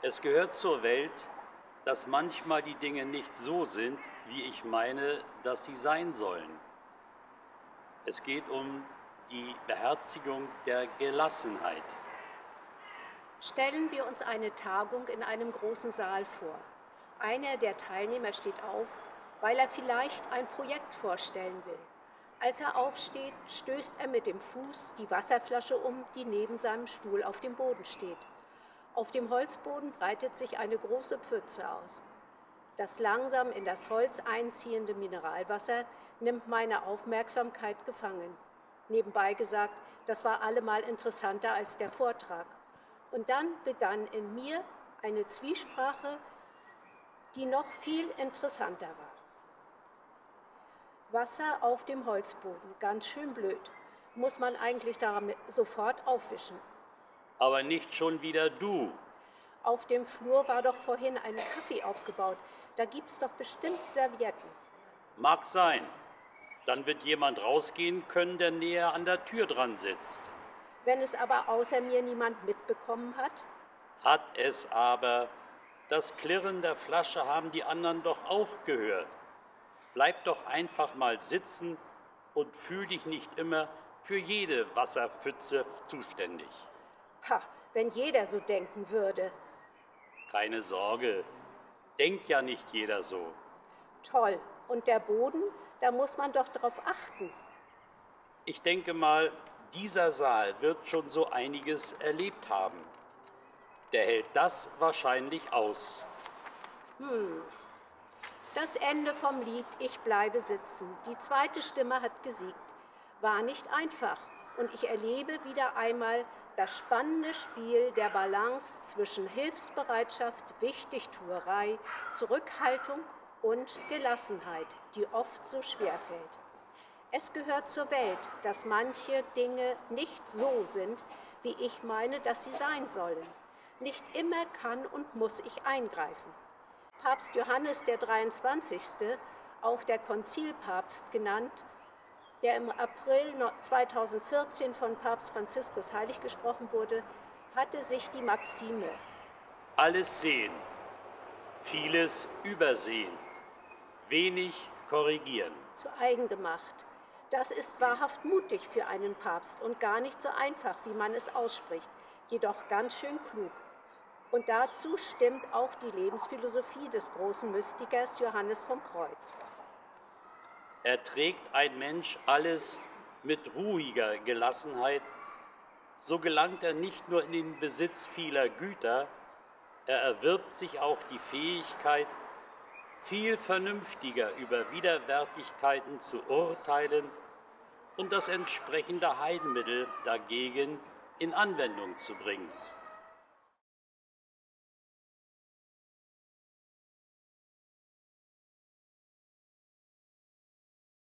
Es gehört zur Welt, dass manchmal die Dinge nicht so sind, wie ich meine, dass sie sein sollen. Es geht um die Beherzigung der Gelassenheit. Stellen wir uns eine Tagung in einem großen Saal vor. Einer der Teilnehmer steht auf, weil er vielleicht ein Projekt vorstellen will. Als er aufsteht, stößt er mit dem Fuß die Wasserflasche um, die neben seinem Stuhl auf dem Boden steht. Auf dem Holzboden breitet sich eine große Pfütze aus. Das langsam in das Holz einziehende Mineralwasser nimmt meine Aufmerksamkeit gefangen. Nebenbei gesagt, das war allemal interessanter als der Vortrag. Und dann begann in mir eine Zwiesprache, die noch viel interessanter war. Wasser auf dem Holzboden, ganz schön blöd. Muss man eigentlich damit sofort aufwischen. Aber nicht schon wieder du. Auf dem Flur war doch vorhin ein Kaffee aufgebaut. Da gibt's doch bestimmt Servietten. Mag sein. Dann wird jemand rausgehen können, der näher an der Tür dran sitzt. Wenn es aber außer mir niemand mitbekommen hat? Hat es aber. Das Klirren der Flasche haben die anderen doch auch gehört. Bleib doch einfach mal sitzen und fühl dich nicht immer für jede Wasserpfütze zuständig. Ha, wenn jeder so denken würde. Keine Sorge, denkt ja nicht jeder so. Toll. Und der Boden, da muss man doch drauf achten. Ich denke mal, dieser Saal wird schon so einiges erlebt haben. Der hält das wahrscheinlich aus. Das Ende vom Lied „Ich bleibe sitzen". Die zweite Stimme hat gesiegt. War nicht einfach und ich erlebe wieder einmal das spannende Spiel der Balance zwischen Hilfsbereitschaft, Wichtigtuerei, Zurückhaltung und Gelassenheit, die oft so schwer fällt. Es gehört zur Welt, dass manche Dinge nicht so sind, wie ich meine, dass sie sein sollen. Nicht immer kann und muss ich eingreifen. Papst Johannes der 23., auch der Konzilpapst genannt, der im April 2014 von Papst Franziskus heilig gesprochen wurde, hatte sich die Maxime: Alles sehen, vieles übersehen, wenig korrigieren zu eigen gemacht. Das ist wahrhaft mutig für einen Papst und gar nicht so einfach, wie man es ausspricht, jedoch ganz schön klug. Und dazu stimmt auch die Lebensphilosophie des großen Mystikers Johannes vom Kreuz. Erträgt ein Mensch alles mit ruhiger Gelassenheit, so gelangt er nicht nur in den Besitz vieler Güter, er erwirbt sich auch die Fähigkeit, viel vernünftiger über Widerwärtigkeiten zu urteilen und das entsprechende Heilmittel dagegen in Anwendung zu bringen.